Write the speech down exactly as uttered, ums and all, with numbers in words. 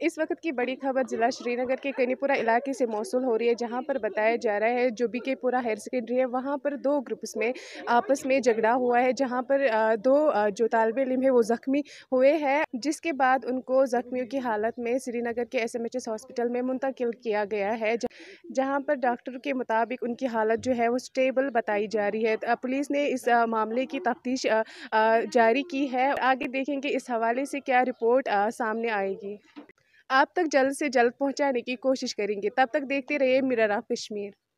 इस वक्त की बड़ी खबर जिला श्रीनगर के कनीपुरा इलाके से मौसूल हो रही है, जहां पर बताया जा रहा है जो बीकेपुरा हायर सेकेंडरी है वहां पर दो ग्रुप्स में आपस में झगड़ा हुआ है, जहां पर अ, दो अ, जो तालिबे इल्म है वो जख्मी हुए हैं, जिसके बाद उनको जख्मियों की हालत में श्रीनगर के एसएमएचएस हॉस्पिटल में मुंतकिल किया गया है, जहां पर डॉक्टर के मुताबिक उनकी हालत जो है वो स्टेबल बताई जा रही है। अ, पुलिस ने इस अ, मामले की तफ्तीश अ, अ, जारी की है। आगे देखेंगे इस हवाले से क्या रिपोर्ट अ, सामने आएगी। आप तक जल्द से जल्द पहुंचाने की कोशिश करेंगे। तब तक देखते रहिए मिरर ऑफ कश्मीर।